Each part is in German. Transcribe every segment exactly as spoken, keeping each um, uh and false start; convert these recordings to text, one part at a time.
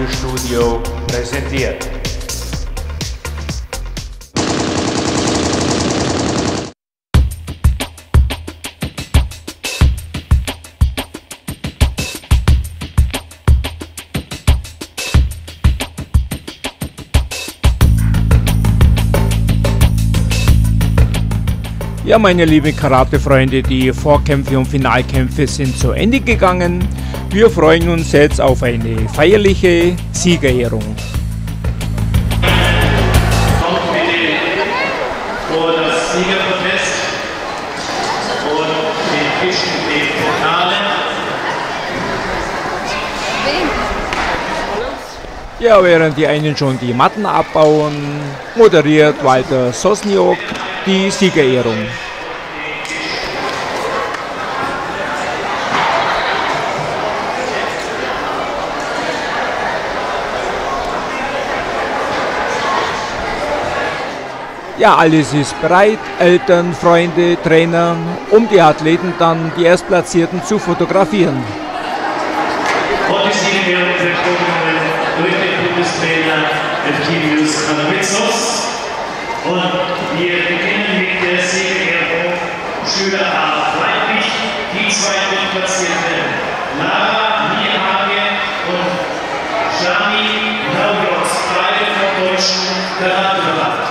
Fotostudio präsentiert. Ja, meine lieben Karate-Freunde, die Vorkämpfe und Finalkämpfe sind zu Ende gegangen. Wir freuen uns jetzt auf eine feierliche Siegerehrung. Kommt bitte vor das Siegerprotest und den Tischen den Pokale. Ja, während die einen schon die Matten abbauen, moderiert Walter Sosniok die Siegerehrung. Ja, alles ist bereit, Eltern, Freunde, Trainer, um die Athleten dann, die Erstplatzierten, zu fotografieren. Und die Siegerehrung wird vorgenommen durch den Bundestrainer Efthymios Kanamitsos. Und wir beginnen mit der Siegerehrung Schüler A. Weidlich, die zwei Drittplatzierten Lara Nierhage und Jani Naujoks, beide vom Deutschen Karateverband.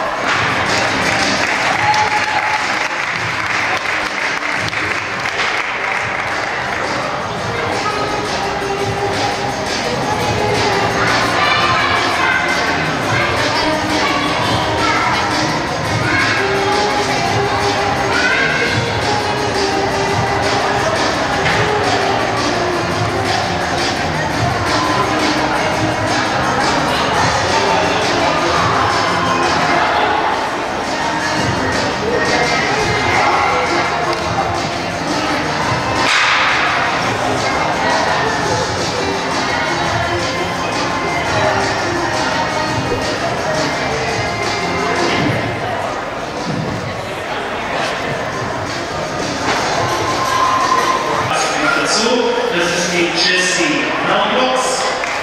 Das ist die Jessie Naujoks.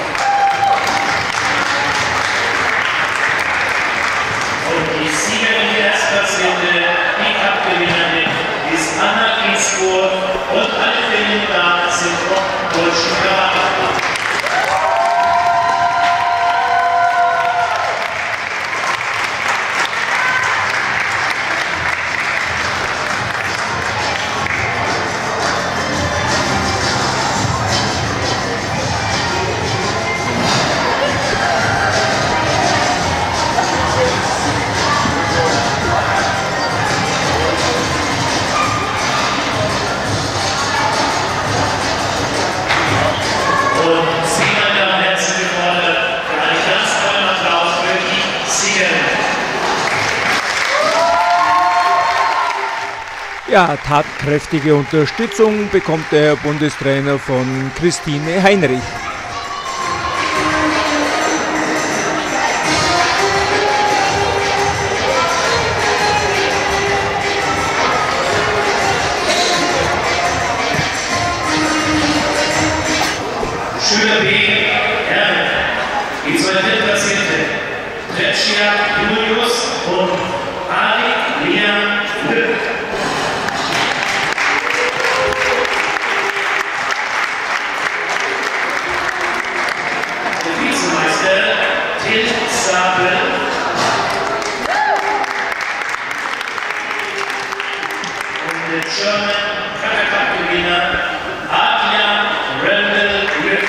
Und die Siegerin der Erstplatzierte, die Cup-Gewinnerin, ist Anna Ginsburg und alle Filme da sind vom Deutschen Karateverband. Ja, tatkräftige Unterstützung bekommt der Bundestrainer von Christine Heinrich. Schüler B, Herren, die zwei Drittplatzierte, Tretschia Julius und Ali Lian Lück. Der Vizemeister Til Sabel. Und der German Karakat-Gewinner Adrian Rendell Lück.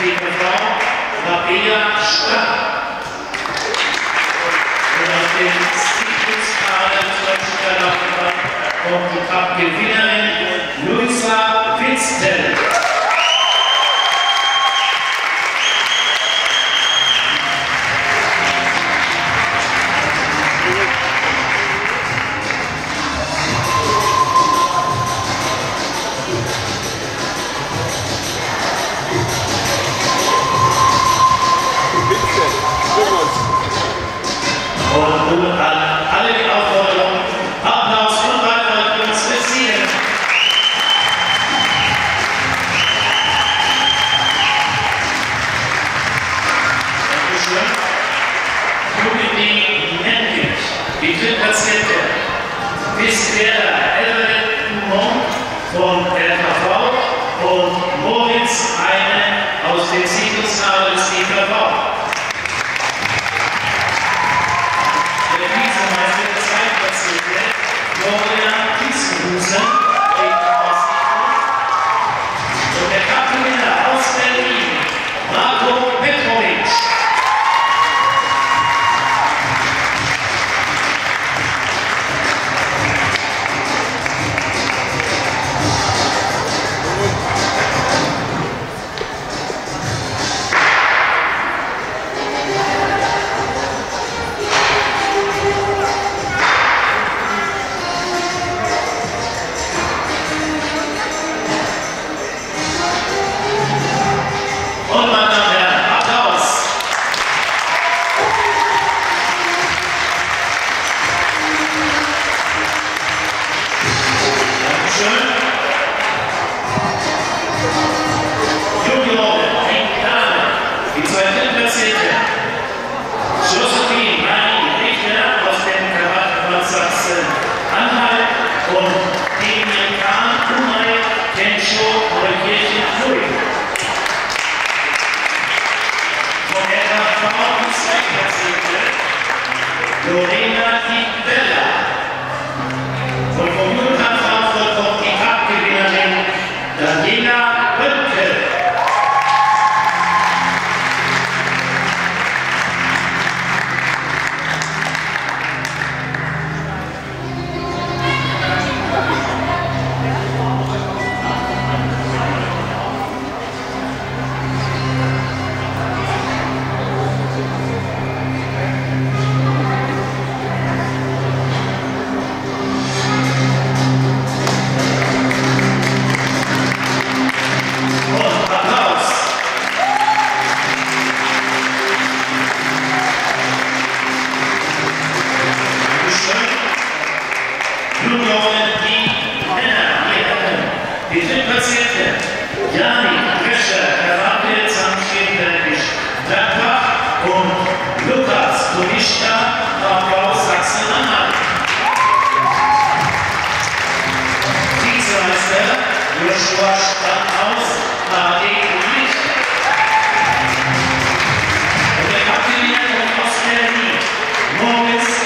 D K V Rabea Stamm. Und auf dem Stiftungskader des Deutschen Karateverband kommt die Cup-Gewinnerin Luisa Winston. Und nun an alle die Aufforderung, Applaus und Beifall für uns Zielen. Dankeschön. Jubiläum Mendig, die Drittplatzierte, Bisweiler Everett Dumont von L K V und Moritz Heine aus dem Siedlungskader des D K V. Florian Kiesenhusen und der Cup-Gewinner aus Berlin, Marco Petrovic. Lorena Di Bella. Von Kommunal Frankfurt kommt die Cup-Gewinnerin Daniela Röntgen. Die Drittplatzierte Janik Drescher, Karate, Zahnschweden-Bergisch, Gladbach und Lukas Kunischka, Abbau Sachsen-Anhalt. Vizemeister Joshua Stadthaus, A D Licht. Und der Kapitän kommt aus Berlin, Moritz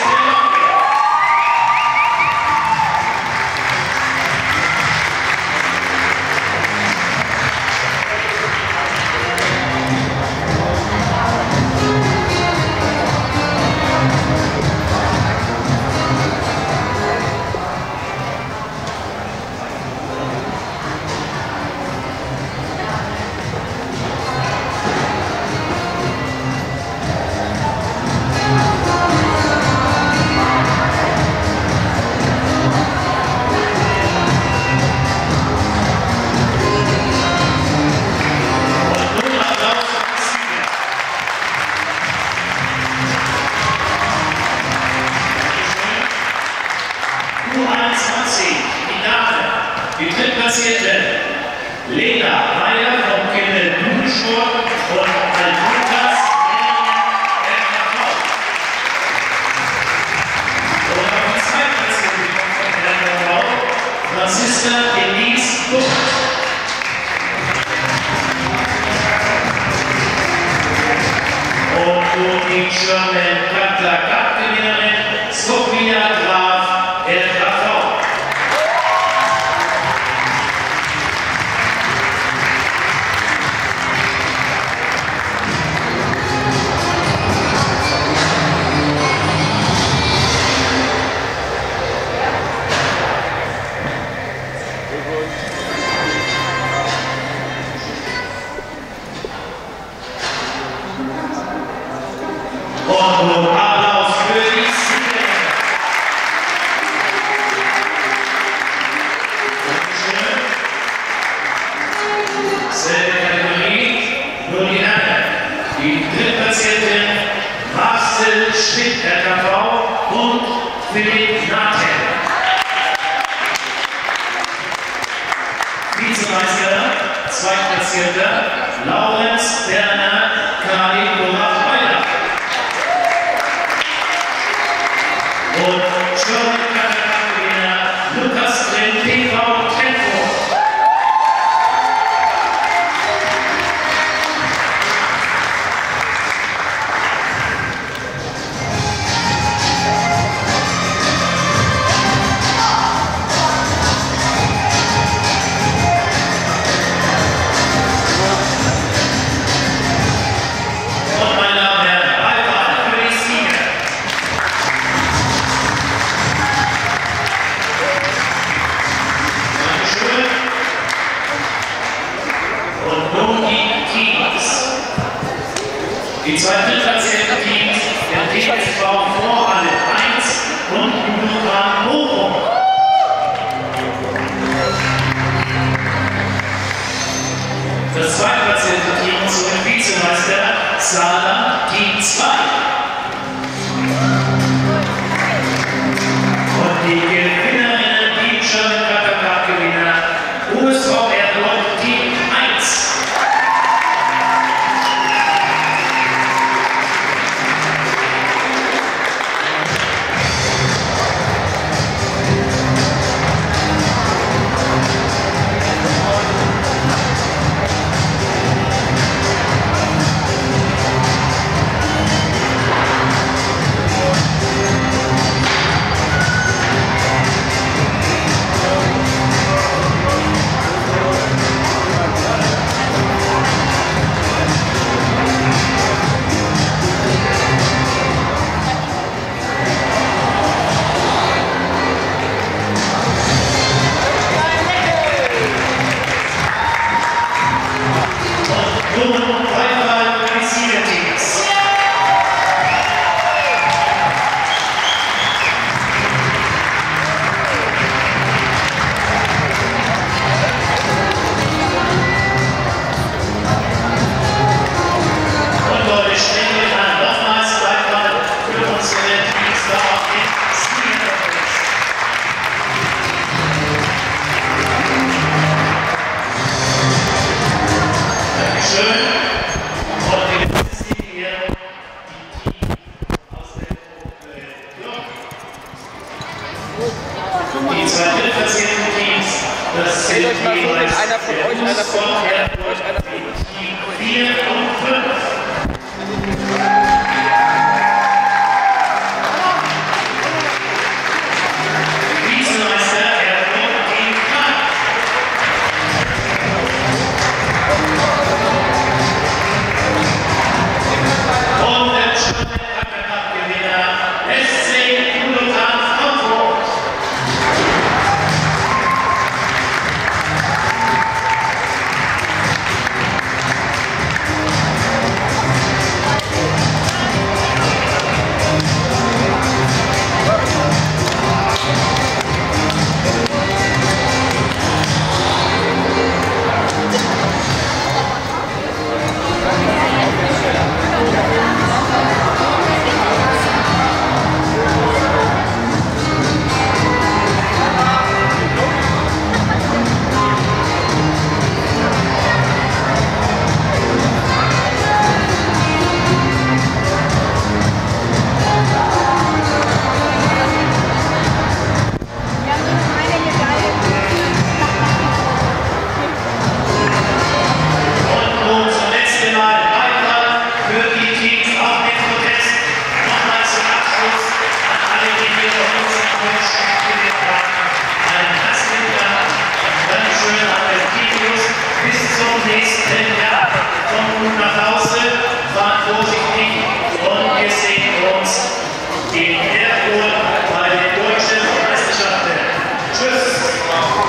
die Drittplatzierte Lena Meyer vom Kinder-Jugendsport und Albutas L K V. Und auf die Zweitplatzierte von L K V Franziska Denise Bucht. Und nun die German Cutler Cup-Gewinnerin Sophia Graf L K V. Und Applaus für die Sieger. Dankeschön. Selbe Kategorie, nur die Herren. Die Drittplatzierte Marcel Schmidt, R K V, und Philipp Natel. Vizemeister, Zweitplatzierter, Laurenz Werner Kali Lorach-Weiler. Und Schirmkampfgewinner Lukas Grimm, T V Trennfurt. Die zwei drittplatzierten Teams, der T S V Vorhalle eins und Jugendbahn Bochum. Das zweitplatzierte Team zum Vizemeister Saarland Team zwei. Und die Gewinnerinnen, die Schirmkampfgewinner U S V Erfurt Team eins. Die zwei drittplatzierten Teams, das sind jeweils einer von euch, einer von euch, einer von euch, vier und fünf. Vizemeister Erfurt Team drei. Und der Schirmkampfgewinner S C Ulotan Frankfurt. In Erfurt bei den deutschen Meisterschaften. Tschüss!